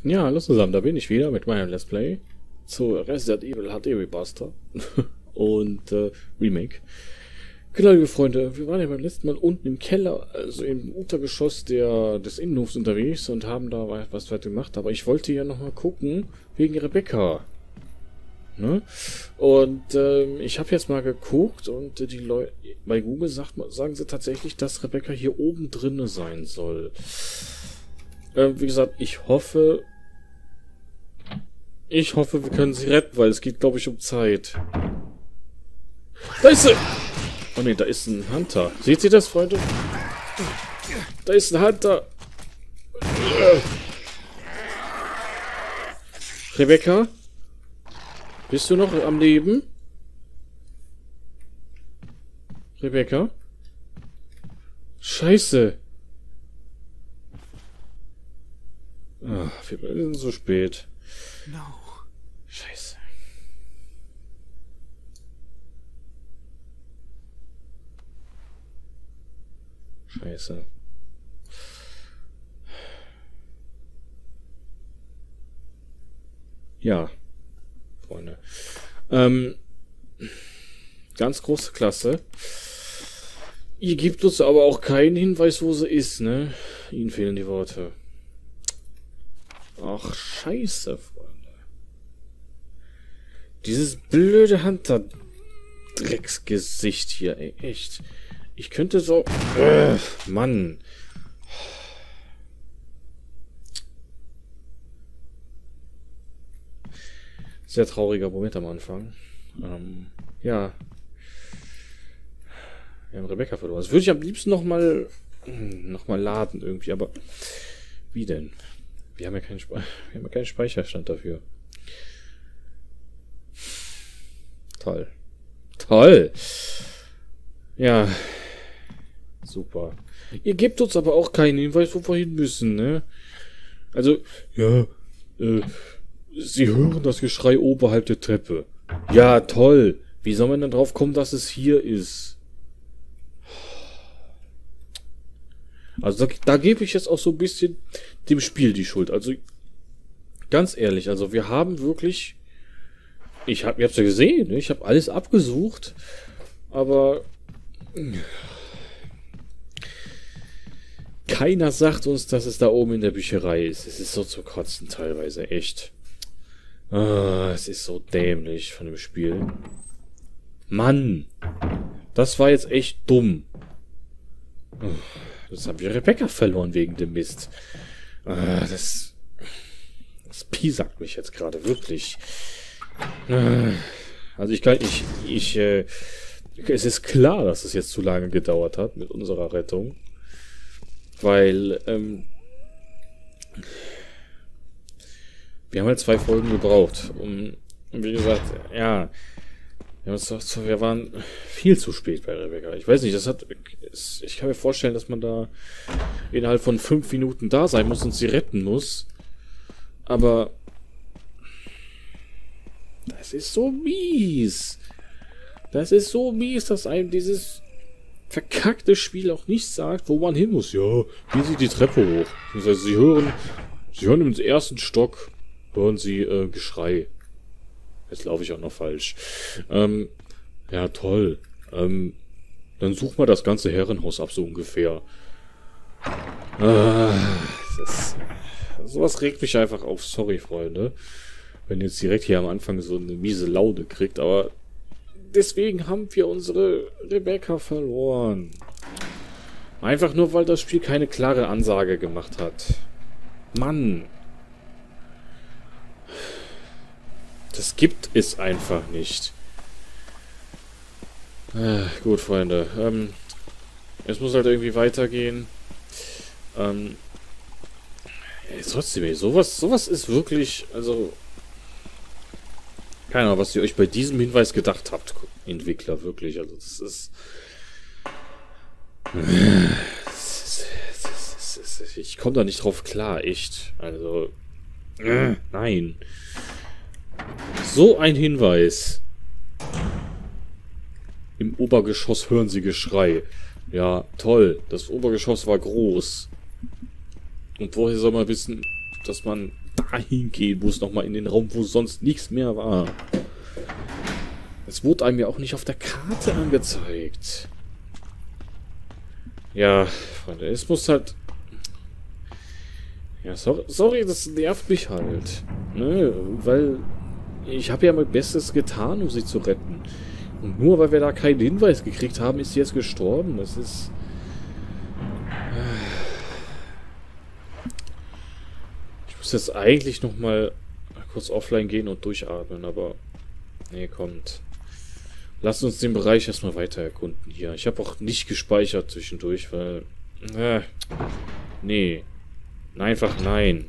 Ja, hallo zusammen, da bin ich wieder mit meinem Let's Play zu Resident Evil HD Remaster und Remake. Genau, liebe Freunde, wir waren ja beim letzten Mal unten im Keller, also im Untergeschoss des Innenhofs unterwegs und haben da was weiter gemacht, aber ich wollte ja nochmal gucken, wegen Rebecca. Ne? Und ich habe jetzt mal geguckt und die Leute bei Google sagen sie tatsächlich, dass Rebecca hier oben drinne sein soll. Wie gesagt, ich hoffe, wir können sie retten, weil es geht, glaube ich, um Zeit. Da ist sie! Oh ne, da ist ein Hunter. Seht ihr das, Freunde? Da ist ein Hunter! Rebecca? Bist du noch am Leben? Rebecca? Scheiße! Ah, wir sind so spät. No. Scheiße. Scheiße. Ja, Freunde. Ganz große Klasse. Ihr gebt uns aber auch keinen Hinweis, wo sie ist, ne? Ihnen fehlen die Worte. Ach, scheiße, Freunde. Dieses blöde Hunter-Drecksgesicht hier, ey, echt. Ich könnte so... Mann. Sehr trauriger Moment am Anfang. Ja. Wir haben Rebecca verloren. Das würde ich am liebsten noch mal laden irgendwie, aber... Wie denn? Wir haben ja keinen Speicherstand dafür. Toll. Toll! Ja. Super. Ihr gebt uns aber auch keinen Hinweis, wo wir hin müssen, ne? Also, ja, Sie hören das Geschrei oberhalb der Treppe. Ja, toll. Wie soll man denn drauf kommen, dass es hier ist? Also da gebe ich jetzt auch so ein bisschen dem Spiel die Schuld. Also ganz ehrlich, also wir haben wirklich... ihr habt's ja gesehen, ne? Ich habe alles abgesucht, aber... keiner sagt uns, dass es da oben in der Bücherei ist. Es ist so zu kotzen teilweise, echt. Es ist so dämlich von dem Spiel. Mann! Das war jetzt echt dumm. Jetzt haben wir Rebecca verloren wegen dem Mist. Das piesackt mich jetzt gerade, wirklich. Also es ist klar, dass es jetzt zu lange gedauert hat mit unserer Rettung. Weil, wir haben halt 2 Folgen gebraucht. Und wie gesagt, ja, wir waren viel zu spät bei Rebecca. Ich weiß nicht, ich kann mir vorstellen, dass man da innerhalb von 5 Minuten da sein muss und sie retten muss. Aber das ist so mies. Das ist so mies, dass einem dieses verkackte Spiel auch nicht sagt, wo man hin muss. Ja, hier sieht die Treppe hoch. Das heißt, Sie hören im ersten Stock, hören Sie Geschrei. Jetzt laufe ich auch noch falsch. Ja, toll. Dann such mal das ganze Herrenhaus ab, so ungefähr. Sowas regt mich einfach auf. Sorry, Freunde. Wenn ihr jetzt direkt hier am Anfang so eine miese Laune kriegt, aber deswegen haben wir unsere Rebecca verloren. Einfach nur, weil das Spiel keine klare Ansage gemacht hat. Mann. Das gibt es einfach nicht. Gut, Freunde. Es muss halt irgendwie weitergehen. Trotzdem, sowas ist wirklich, also... keine Ahnung, was ihr euch bei diesem Hinweis gedacht habt, Entwickler, wirklich. Also das ist... ich komme da nicht drauf klar, echt. Also... nein. So ein Hinweis. Im Obergeschoss hören Sie Geschrei. Ja, toll. Das Obergeschoss war groß. Und woher soll man wissen, dass man da dahin gehen muss, nochmal in den Raum, wo sonst nichts mehr war. Es wurde einem ja auch nicht auf der Karte angezeigt. Ja, Freunde, es muss halt... Ja, sorry, das nervt mich halt. Ne, weil ich habe ja mein Bestes getan, um sie zu retten. Und nur weil wir da keinen Hinweis gekriegt haben, ist sie jetzt gestorben. Das ist... Ich muss jetzt eigentlich nochmal kurz offline gehen und durchatmen, aber... Nee, kommt. Lasst uns den Bereich erstmal weiter erkunden hier. Ich habe auch nicht gespeichert zwischendurch, weil... nee. Einfach nein.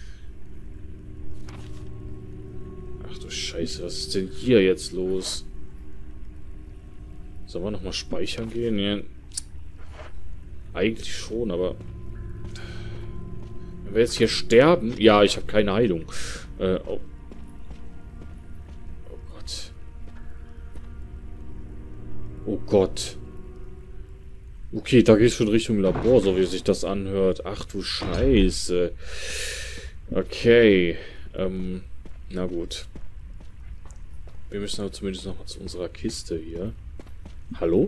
Ach du Scheiße, was ist denn hier jetzt los? Sollen wir nochmal speichern gehen? Ja. Eigentlich schon, aber... Wenn wir jetzt hier sterben... Ja, ich habe keine Heilung. Oh. Oh Gott. Oh Gott. Okay, da geht's schon Richtung Labor, so wie sich das anhört. Ach du Scheiße. Okay. Na gut. Wir müssen aber zumindest noch mal zu unserer Kiste hier. Hallo?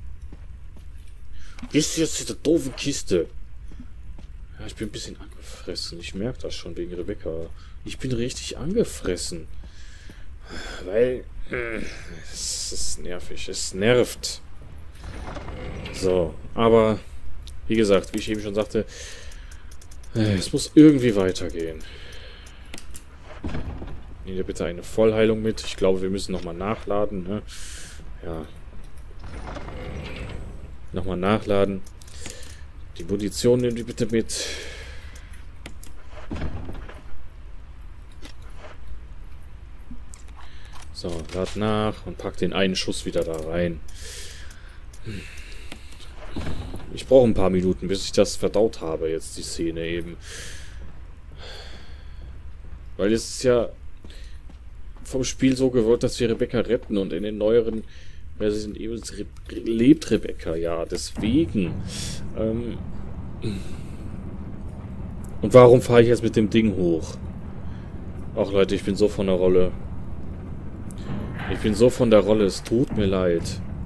Ist jetzt diese doofe Kiste? Ja, ich bin ein bisschen angefressen. Ich merke das schon wegen Rebecca. Ich bin richtig angefressen. Weil... es ist nervig. Es nervt. So, aber... Wie gesagt, wie ich eben schon sagte... Es muss irgendwie weitergehen. Nehmt bitte eine Vollheilung mit. Ich glaube, wir müssen nochmal nachladen. Ne? Ja. Nochmal nachladen. Die Munition nehmt ihr bitte mit. So, lad nach und packt den einen Schuss wieder da rein. Ich brauche ein paar Minuten, bis ich das verdaut habe, jetzt die Szene eben. Weil es ist ja vom Spiel so gewollt, dass wir Rebecca retten und in den neueren Resident Evil lebt Rebecca, ja, deswegen. Und warum fahre ich jetzt mit dem Ding hoch? Ach Leute, ich bin so von der Rolle. Ich bin so von der Rolle, es tut mir leid.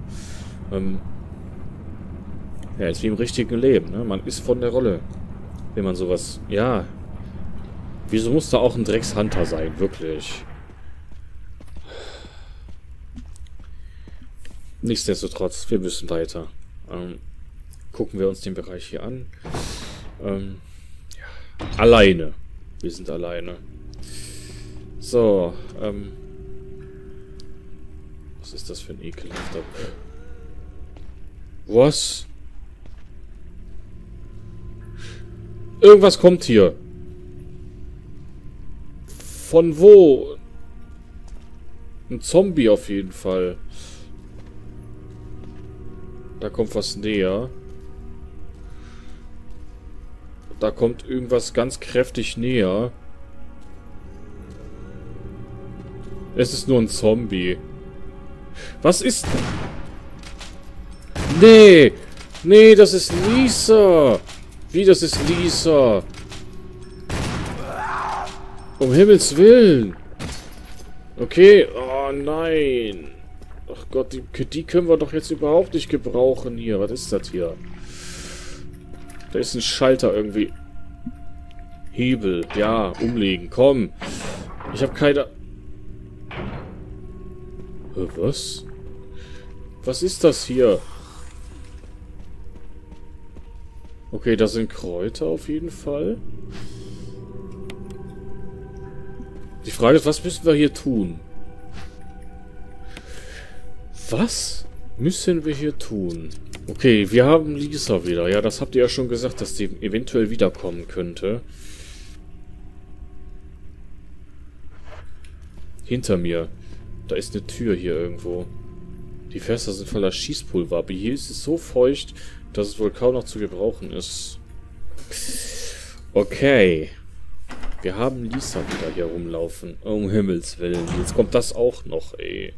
Ja, ist wie im richtigen Leben, ne? Man ist von der Rolle. Wenn man sowas... Ja. Wieso muss da auch ein Dreckshunter sein? Wirklich. Nichtsdestotrotz, wir müssen weiter. Gucken wir uns den Bereich hier an. Ja. Alleine. Wir sind alleine. So, was ist das für ein ekelhafter... Was? Irgendwas kommt hier. Von wo? Ein Zombie auf jeden Fall. Da kommt was näher. Da kommt irgendwas ganz kräftig näher. Es ist nur ein Zombie. Was ist... Nee! Nee, das ist Lisa! Wie, das ist Lisa? Um Himmels Willen! Okay, oh nein! Ach Gott, die können wir doch jetzt überhaupt nicht gebrauchen hier. Was ist das hier? Da ist ein Schalter irgendwie. Hebel, ja, umlegen, komm! Ich habe keine... Was? Was ist das hier? Okay, da sind Kräuter auf jeden Fall. Die Frage ist, was müssen wir hier tun? Was müssen wir hier tun? Okay, wir haben Lisa wieder. Ja, das habt ihr ja schon gesagt, dass die eventuell wiederkommen könnte. Hinter mir. Da ist eine Tür hier irgendwo. Die Fenster sind voller Schießpulver, aber hier ist es so feucht, dass es wohl kaum noch zu gebrauchen ist. Okay. Wir haben Lisa wieder hier rumlaufen. Um Himmels Willen. Jetzt kommt das auch noch, ey.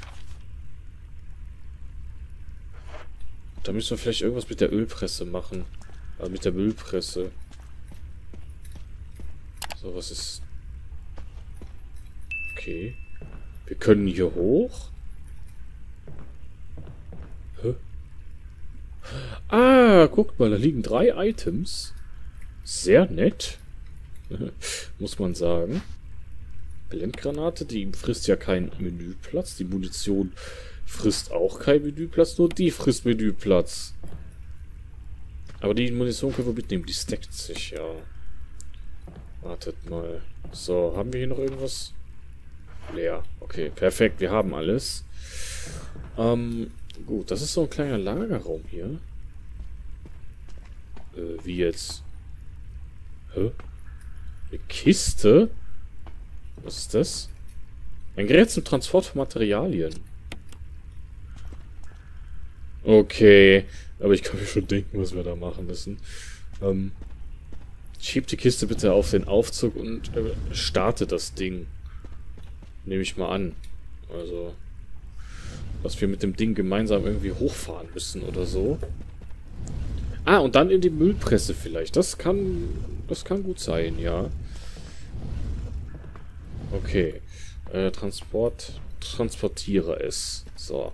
Da müssen wir vielleicht irgendwas mit der Ölpresse machen. Mit der Müllpresse. So, was ist Okay. Wir können hier hoch. Hä? Ah, guckt mal, da liegen 3 Items. Sehr nett. Muss man sagen. Blendgranate, die frisst ja keinen Menüplatz. Die Munition frisst auch keinen Menüplatz, nur die frisst Menüplatz. Aber die Munition können wir mitnehmen, die stackt sich, ja. Wartet mal. So, haben wir hier noch irgendwas? Leer. Okay, perfekt, wir haben alles. Gut, das ist so ein kleiner Lagerraum hier. Wie jetzt? Hä? Eine Kiste? Was ist das? Ein Gerät zum Transport von Materialien. Okay, aber ich kann mir schon denken, was wir da machen müssen. Schiebt die Kiste bitte auf den Aufzug und startet das Ding. Nehme ich mal an. Also, dass wir mit dem Ding gemeinsam irgendwie hochfahren müssen oder so. Ah, und dann in die Müllpresse vielleicht. Das kann gut sein, ja. Okay. Transportiere es. So.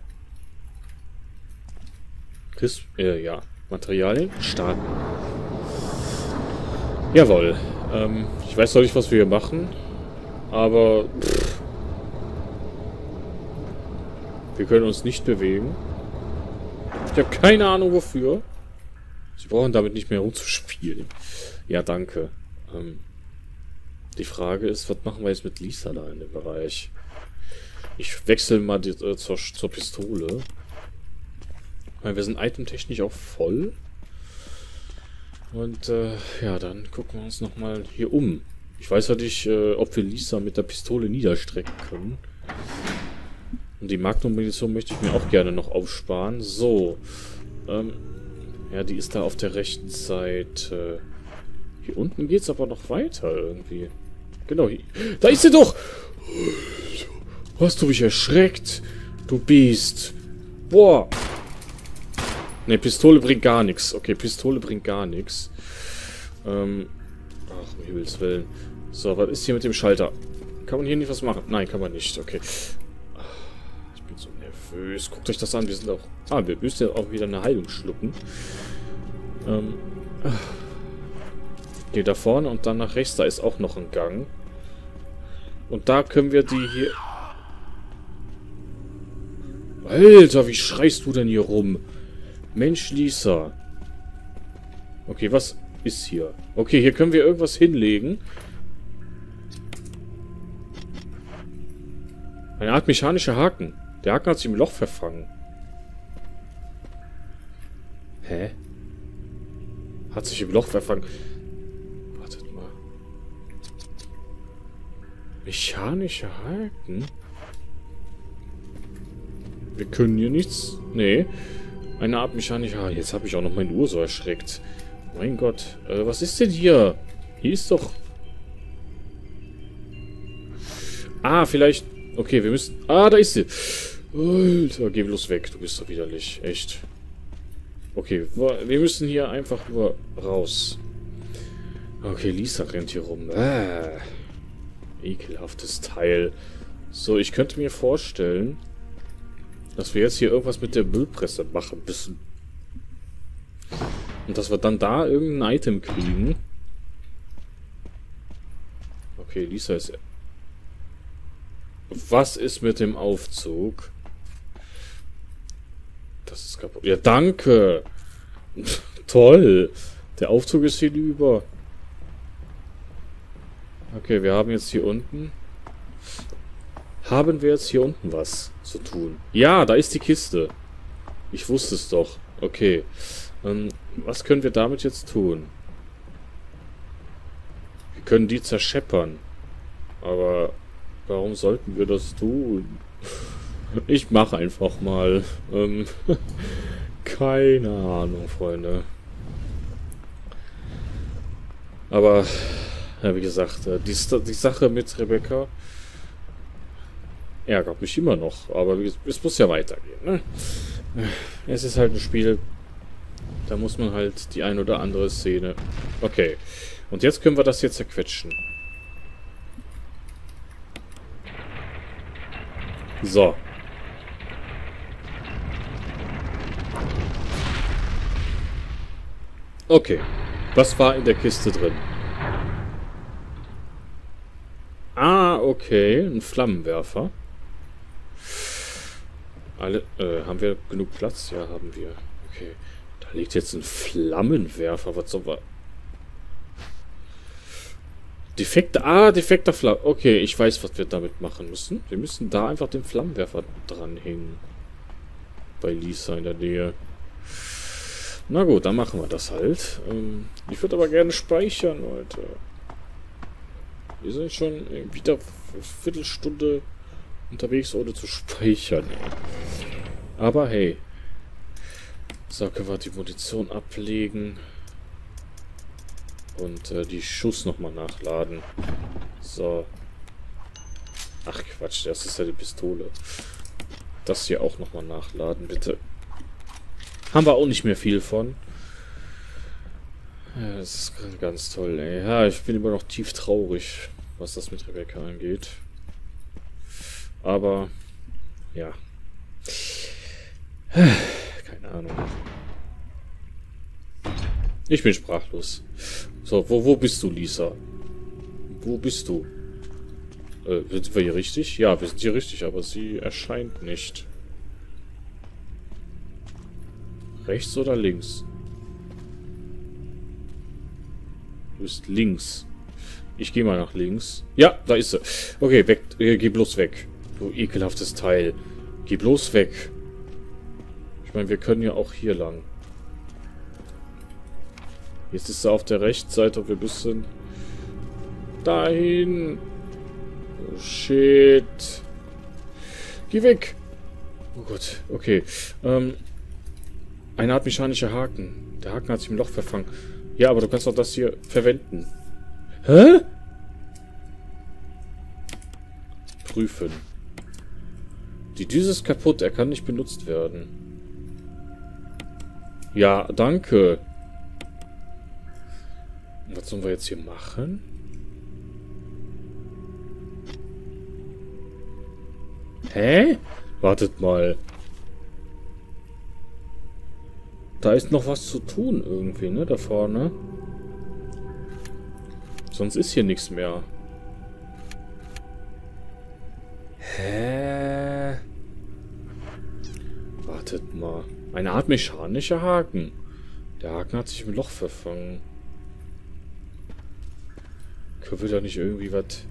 Ja. Materialien starten. Jawohl. Ich weiß noch nicht, was wir hier machen. Aber wir können uns nicht bewegen. Ich habe keine Ahnung wofür. Sie brauchen damit nicht mehr rumzuspielen. Ja, danke. Die Frage ist, was machen wir jetzt mit Lisa da in dem Bereich? Ich wechsle mal zur Pistole. Weil wir sind itemtechnisch auch voll. Und ja, dann gucken wir uns nochmal hier um. Ich weiß ja nicht, ob wir Lisa mit der Pistole niederstrecken können. Und die Magnum-Munition möchte ich mir auch gerne noch aufsparen. So. Ja, die ist da auf der rechten Seite. Hier unten geht's aber noch weiter irgendwie. Genau, hier. Da ist sie doch! Hast du mich erschreckt? Du Biest. Boah. Ne, Pistole bringt gar nichts. Okay, Pistole bringt gar nichts. Ach, um Himmels Willen. So, was ist hier mit dem Schalter? Kann man hier nicht was machen? Nein, kann man nicht. Okay. Ich bin so nervös. Guckt euch das an. Wir sind auch... Ah, wir müssen ja auch wieder eine Heilung schlucken. Hier da vorne und dann nach rechts. Da ist auch noch ein Gang. Und da können wir die hier... Alter, wie schreist du denn hier rum? Mensch, Lisa. Okay, was ist hier? Okay, hier können wir irgendwas hinlegen. Eine Art mechanischer Haken. Der Haken hat sich im Loch verfangen. Hä? Hat sich im Loch verfangen. Wartet mal. Mechanischer Haken? Wir können hier nichts... Nee. Eine Art mechanischer Haken. Jetzt habe ich auch noch meine Uhr so erschreckt. Mein Gott. Was ist denn hier? Hier ist doch... Ah, vielleicht... Okay, wir müssen... Ah, da ist sie. Alter, geh bloß weg. Du bist doch widerlich. Echt. Okay, wir müssen hier einfach nur raus. Okay, Lisa rennt hier rum. Ekelhaftes Teil. So, ich könnte mir vorstellen, dass wir jetzt hier irgendwas mit der Müllpresse machen müssen. Und dass wir dann da irgendein Item kriegen. Okay, Lisa ist... Was ist mit dem Aufzug? Das ist kaputt. Ja, danke! Toll! Der Aufzug ist hinüber. Okay, wir haben jetzt hier unten... Haben wir jetzt hier unten was zu tun? Ja, da ist die Kiste. Ich wusste es doch. Okay. Was können wir damit jetzt tun? Wir können die zerscheppern. Aber warum sollten wir das tun? Ich mache einfach mal. Keine Ahnung, Freunde. Aber, ja, wie gesagt, die Sache mit Rebecca ärgert mich immer noch. Aber es muss ja weitergehen, ne? Es ist halt ein Spiel, da muss man halt die ein oder andere Szene... Okay. Und jetzt können wir das hier zerquetschen. So. Okay. Was war in der Kiste drin? Ah, okay. Ein Flammenwerfer. Haben wir genug Platz? Ja, haben wir. Okay. Da liegt jetzt ein Flammenwerfer. Was soll wir... defekter Flammen. Okay, ich weiß, was wir damit machen müssen. Wir müssen da einfach den Flammenwerfer dranhängen. Bei Lisa in der Nähe. Na gut, dann machen wir das halt. Ich würde aber gerne speichern, Leute. Wir sind schon wieder eine Viertelstunde unterwegs, ohne zu speichern. Aber hey. So, können wir die Munition ablegen. Und die Schuss nochmal nachladen. So. Ach Quatsch, das ist ja die Pistole. Das hier auch nochmal nachladen, bitte. Haben wir auch nicht mehr viel von. Ja, das ist ganz toll, ey. Ja, ich bin immer noch tief traurig, was das mit Rebecca angeht. Aber, ja. Keine Ahnung. Ich bin sprachlos. So, wo bist du, Lisa? Wo bist du? Sind wir hier richtig? Ja, wir sind hier richtig, aber sie erscheint nicht. Rechts oder links? Du bist links. Ich gehe mal nach links. Ja, da ist sie. Okay, weg. Geh bloß weg. Du ekelhaftes Teil. Geh bloß weg. Ich meine, wir können ja auch hier lang. Jetzt ist sie auf der rechten Seite und wir müssen dahin. Oh, shit. Geh weg. Oh Gott, okay. Eine Art mechanischer Haken. Der Haken hat sich im Loch verfangen. Ja, aber du kannst doch das hier verwenden. Hä? Prüfen. Die Düse ist kaputt. Er kann nicht benutzt werden. Ja, danke. Was sollen wir jetzt hier machen? Hä? Wartet mal. Da ist noch was zu tun irgendwie, ne? Da vorne. Sonst ist hier nichts mehr. Hä? Wartet mal. Eine Art mechanischer Haken. Der Haken hat sich im Loch verfangen. Können wir da nicht irgendwie was...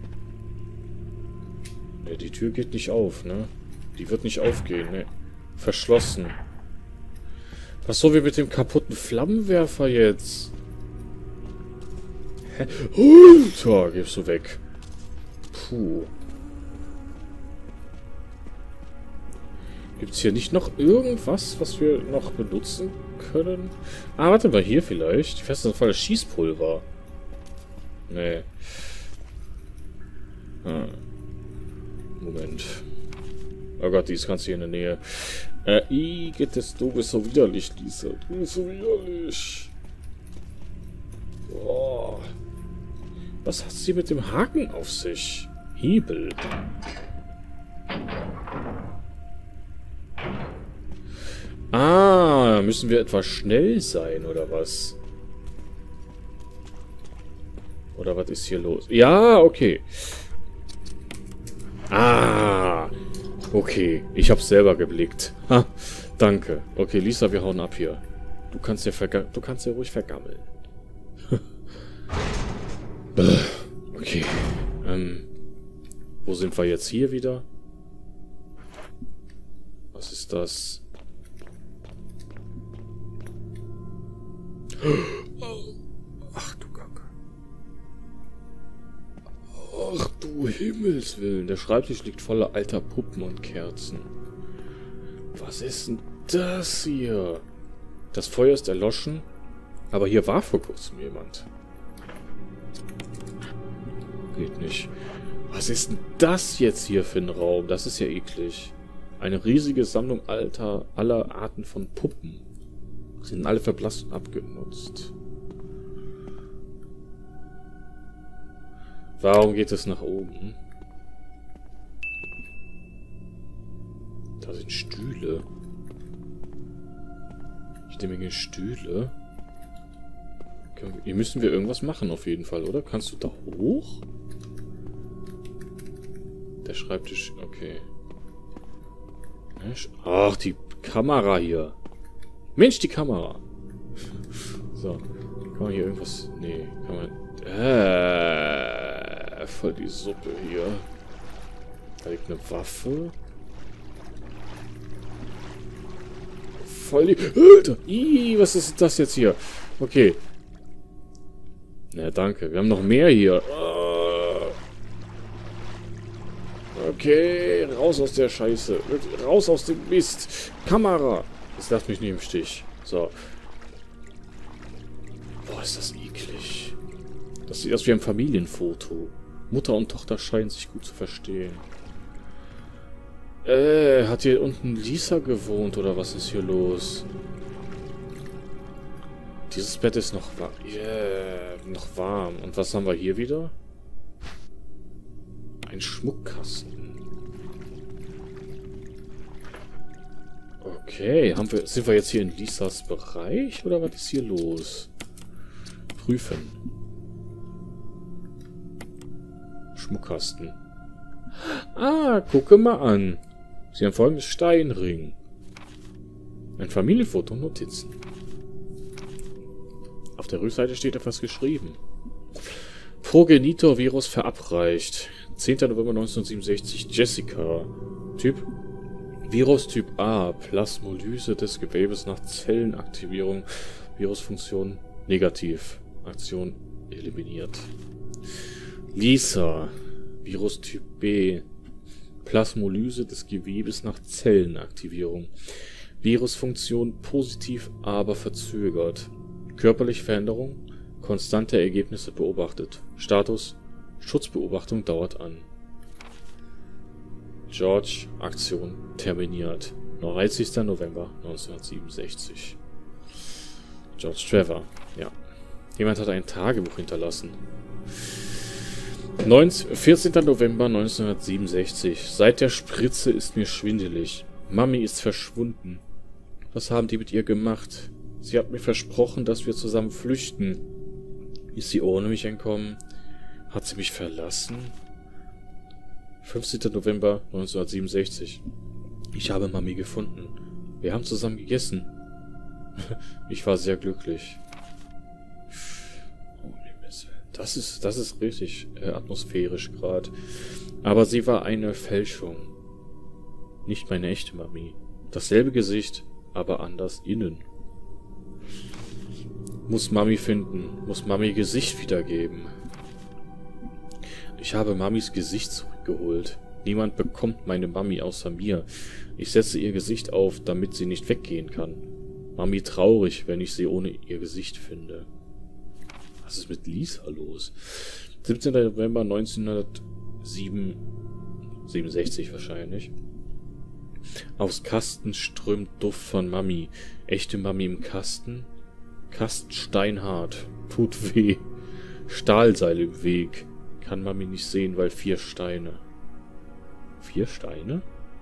Ne, die Tür geht nicht auf, ne? Die wird nicht aufgehen, ne? Verschlossen. Was sollen wir mit dem kaputten Flammenwerfer jetzt? Hä? So, gibst du weg. Puh. Gibt es hier nicht noch irgendwas, was wir noch benutzen können? Ah, warte mal, hier vielleicht. Festanfall Schießpulver. Nee. Ah. Moment. Oh Gott, die ist ganz hier in der Nähe. Igitt, du bist so widerlich, Lisa. Du bist so widerlich. Boah. Was hat sie mit dem Haken auf sich? Hebel. Ah, müssen wir etwa schnell sein, oder was? Oder was ist hier los? Ja, okay. Ah, okay. Ich hab's selber geblickt. Ha, danke. Okay, Lisa, wir hauen ab hier. Du kannst ja ruhig vergammeln. Okay. Wo sind wir jetzt hier wieder? Was ist das? Ach du Kacke. Ach du Himmelswillen. Der Schreibtisch liegt voller alter Puppen und Kerzen. Was ist denn das hier? Das Feuer ist erloschen. Aber hier war vor kurzem jemand. Geht nicht. Was ist denn das jetzt hier für ein Raum? Das ist ja eklig. Eine riesige Sammlung aller Arten von Puppen. Sie sind alle verblasst und abgenutzt. Warum geht es nach oben? Da sind Stühle. Jede Menge Stühle. Hier müssen wir irgendwas machen auf jeden Fall, oder? Kannst du da hoch? Der Schreibtisch, okay. Ach, die Kamera hier. Mensch, die Kamera. So. Kann man hier irgendwas... Nee, kann man... voll die Suppe hier. Da liegt eine Waffe. Voll die... Alter! Ih, was ist das jetzt hier? Okay. Na, danke. Wir haben noch mehr hier. Okay, raus aus der Scheiße. Raus aus dem Mist. Kamera. Das lasst mich nicht im Stich. So. Boah, ist das eklig. Das sieht aus wie ein Familienfoto. Mutter und Tochter scheinen sich gut zu verstehen. Hat hier unten Lisa gewohnt oder was ist hier los? Dieses Bett ist noch warm. Noch warm. Und was haben wir hier wieder? Ein Schmuckkasten. Okay, sind wir jetzt hier in Lisas Bereich? Oder was ist hier los? Prüfen. Schmuckkasten. Ah, gucke mal an. Sie haben folgendes Steinring. Ein Familienfoto und Notizen. Auf der Rückseite steht etwas geschrieben. Progenitor-Virus verabreicht. 10. November 1967. Jessica. Typ? Virus Typ A. Plasmolyse des Gewebes nach Zellenaktivierung. Virusfunktion negativ. Aktion eliminiert. Lisa. Virus Typ B. Plasmolyse des Gewebes nach Zellenaktivierung. Virusfunktion positiv, aber verzögert. Körperliche Veränderung. Konstante Ergebnisse beobachtet. Status. Schutzbeobachtung dauert an. George. Aktion terminiert. 30. November 1967. George Trevor. Ja. Jemand hat ein Tagebuch hinterlassen. 14. November 1967. Seit der Spritze ist mir schwindelig. Mami ist verschwunden. Was haben die mit ihr gemacht? Sie hat mir versprochen, dass wir zusammen flüchten. Ist sie ohne mich entkommen? Hat sie mich verlassen? 15. November 1967. Ich habe Mami gefunden. Wir haben zusammen gegessen. Ich war sehr glücklich. Das ist richtig atmosphärisch gerade. Aber sie war eine Fälschung. Nicht meine echte Mami. Dasselbe Gesicht, aber anders innen. Muss Mami finden. Muss Mami Gesicht wiedergeben. Ich habe Mamis Gesicht zurückgeholt. Niemand bekommt meine Mami außer mir. Ich setze ihr Gesicht auf, damit sie nicht weggehen kann. Mami traurig, wenn ich sie ohne ihr Gesicht finde. Was ist mit Lisa los? 17. November 1967 wahrscheinlich. Aus Kasten strömt Duft von Mami. Echte Mami im Kasten? Kasten steinhart. Tut weh. Stahlseil im Weg. Kann Mami nicht sehen, weil 4 Steine. 4 Steine?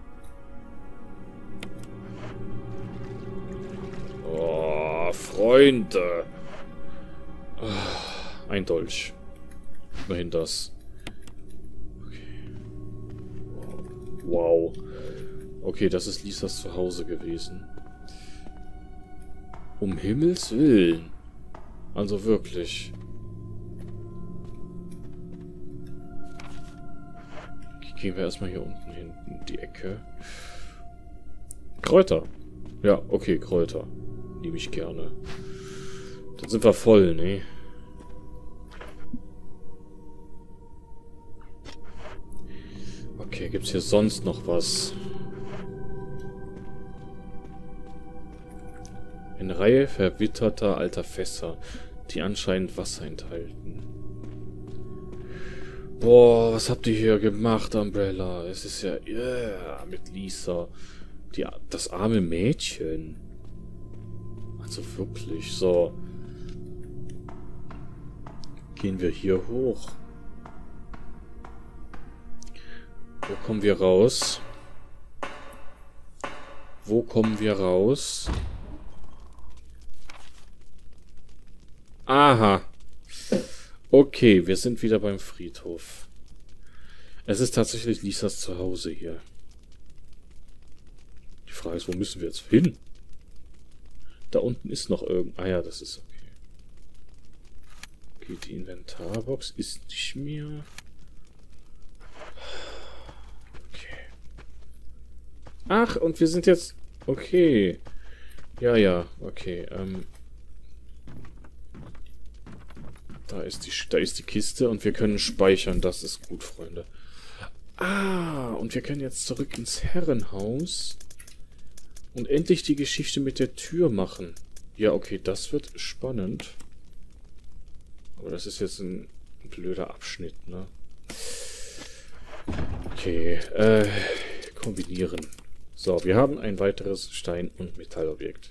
Oh, Freunde. Ein Dolch. Immerhin das. Okay. Wow. Okay, das ist Lisas Zuhause gewesen. Um Himmels Willen. Also wirklich. Gehen wir erstmal hier unten hin in die Ecke. Kräuter. Ja, okay, Kräuter. Nehme ich gerne. Dann sind wir voll, ne? Okay, gibt's hier sonst noch was? Eine Reihe verwitterter alter Fässer, die anscheinend Wasser enthalten. Boah, was habt ihr hier gemacht, Umbrella? Es ist ja... Yeah, mit Lisa. Das arme Mädchen. Also wirklich, so. Gehen wir hier hoch. Wo kommen wir raus? Wo kommen wir raus? Aha. Okay, wir sind wieder beim Friedhof. Es ist tatsächlich Lisas Zuhause hier. Die Frage ist, wo müssen wir jetzt hin? Da unten ist noch irgend... Ah ja, das ist okay. Okay, die Inventarbox ist nicht mehr... Okay. Ach, und wir sind jetzt... Okay. Ja, ja, okay. Da ist die Kiste und wir können speichern. Das ist gut, Freunde. Ah, und wir können jetzt zurück ins Herrenhaus und endlich die Geschichte mit der Tür machen. Ja, okay, das wird spannend. Aber das ist jetzt ein blöder Abschnitt, ne? Okay, kombinieren. So, wir haben ein weiteres Stein- und Metallobjekt.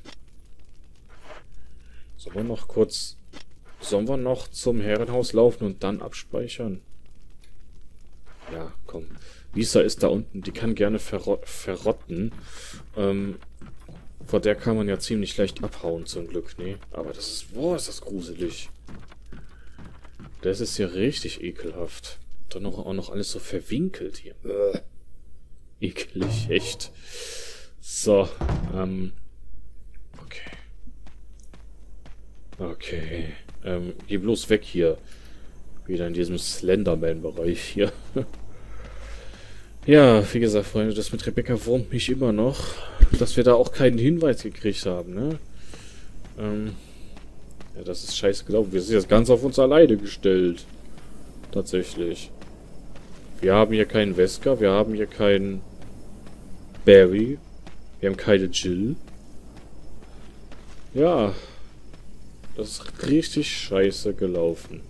Sollen wir noch zum Herrenhaus laufen und dann abspeichern? Ja, komm. Lisa ist da unten. Die kann gerne verrotten. Vor der kann man ja ziemlich leicht abhauen, zum Glück. Nee, aber das ist... Boah, ist das gruselig. Das ist ja richtig ekelhaft. Dann auch noch alles so verwinkelt hier. Ekelig, echt. So, okay. Okay. Geh bloß weg hier. Wieder in diesem Slenderman-Bereich hier. Ja, wie gesagt, Freunde, das mit Rebecca wurmt mich immer noch, dass wir da auch keinen Hinweis gekriegt haben, ne? Ja, das ist scheiße gelaufen. Wir sind jetzt ganz auf uns alleine gestellt. Tatsächlich. Wir haben hier keinen Wesker, wir haben hier keinen Barry, wir haben keine Jill. Ja. Das ist richtig scheiße gelaufen.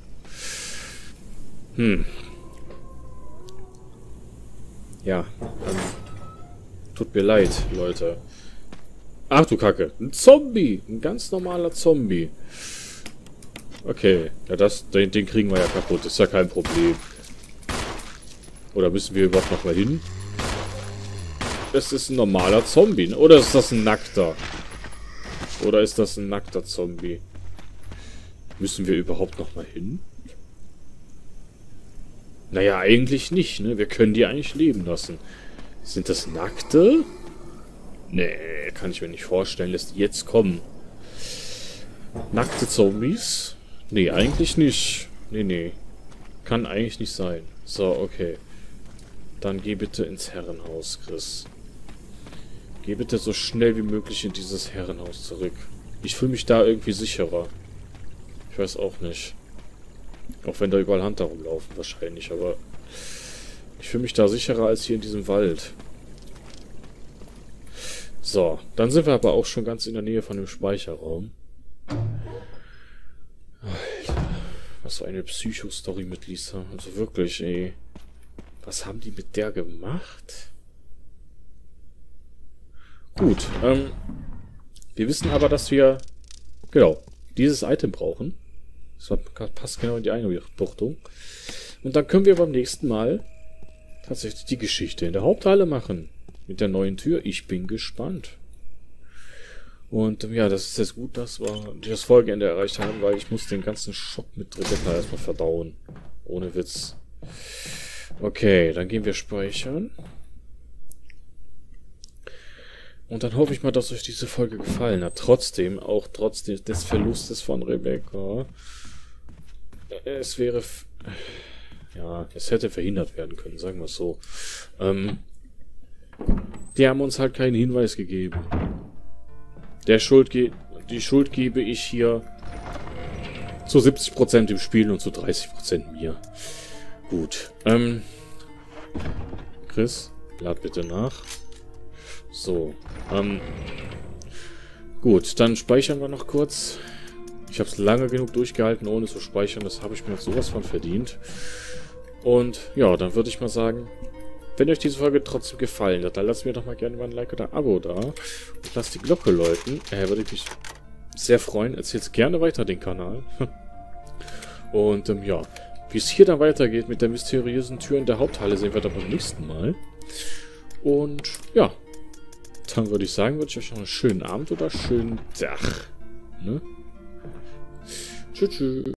Ja, tut mir leid, Leute. Ach du Kacke, ein Zombie, ein ganz normaler Zombie. Okay, ja den kriegen wir ja kaputt, ist ja kein Problem. Oder müssen wir überhaupt noch mal hin? Das ist ein normaler Zombie, oder ist das ein nackter? Oder ist das ein nackter Zombie? Müssen wir überhaupt noch mal hin? Naja, eigentlich nicht, ne? Wir können die eigentlich leben lassen. Sind das Nackte? Nee, kann ich mir nicht vorstellen. Lässt die jetzt kommen. Nackte Zombies? Nee, eigentlich nicht. Nee. Kann eigentlich nicht sein. So, okay. Dann geh bitte ins Herrenhaus, Chris. Geh bitte so schnell wie möglich in dieses Herrenhaus zurück. Ich fühle mich da irgendwie sicherer. Ich weiß auch nicht. Auch wenn da überall Hunter rumlaufen wahrscheinlich, aber ich fühle mich da sicherer als hier in diesem Wald. So, dann sind wir aber auch schon ganz in der Nähe von dem Speicherraum. Alter, was für eine Psycho-Story mit Lisa. Also wirklich, ey. Was haben die mit der gemacht? Gut, wir wissen aber, dass wir, genau, dieses Item brauchen. Das passt genau in die Einbuchtung. Und dann können wir beim nächsten Mal tatsächlich die Geschichte in der Haupthalle machen. Mit der neuen Tür. Ich bin gespannt. Und ja, das ist jetzt gut, dass wir das Folgeende erreicht haben, weil ich muss den ganzen Schock mit Rebecca erstmal verdauen. Ohne Witz. Okay, dann gehen wir speichern. Und dann hoffe ich mal, dass euch diese Folge gefallen hat. Trotzdem, auch trotz des Verlustes von Rebecca. Es wäre... Ja, es hätte verhindert werden können, sagen wir es so. Die haben uns halt keinen Hinweis gegeben. Die Schuld gebe ich hier zu 70% dem Spiel und zu 30% mir. Gut. Chris, lad bitte nach. So. Gut, dann speichern wir noch kurz. Ich habe es lange genug durchgehalten, ohne zu speichern. Das habe ich mir jetzt sowas von verdient. Und ja, dann würde ich mal sagen, wenn euch diese Folge trotzdem gefallen hat, dann lasst mir doch mal gerne mal ein Like oder ein Abo da. Und lasst die Glocke läuten. Würde ich mich sehr freuen. Erzählt gerne weiter den Kanal. Und ja, wie es hier dann weitergeht mit der mysteriösen Tür in der Haupthalle, sehen wir dann beim nächsten Mal. Und ja, Dann würde ich sagen, wünsche ich euch noch einen schönen Abend oder schönen Tag. Ne? Tschüss.